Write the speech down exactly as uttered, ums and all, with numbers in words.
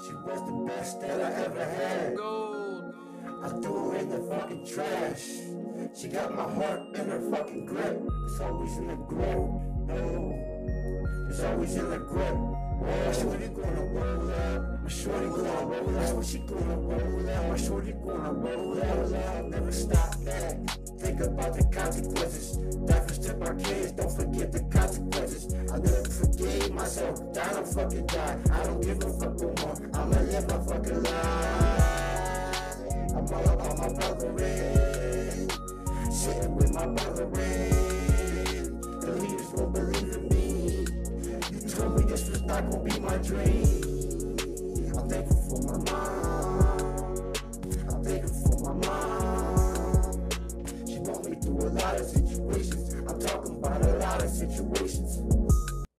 She was the best that I ever had. Gold. I threw her in the fucking trash. She got my heart in her fucking grip. It's always in the grip. No, it's always in the grip. My shorty gonna roll out. My shorty gonna roll out. That's what she gonna roll out. My shorty gonna roll out. Never stop that. Think about the consequences. Die for step our kids. Don't forget the consequences. I never forgave myself. I don't fucking die. I don't give a fuck no more. I'ma live my fucking life. I'm all about my brethren. Sitting with my brethren. The leaders won't believe in me. You told me this was not gonna be my dream.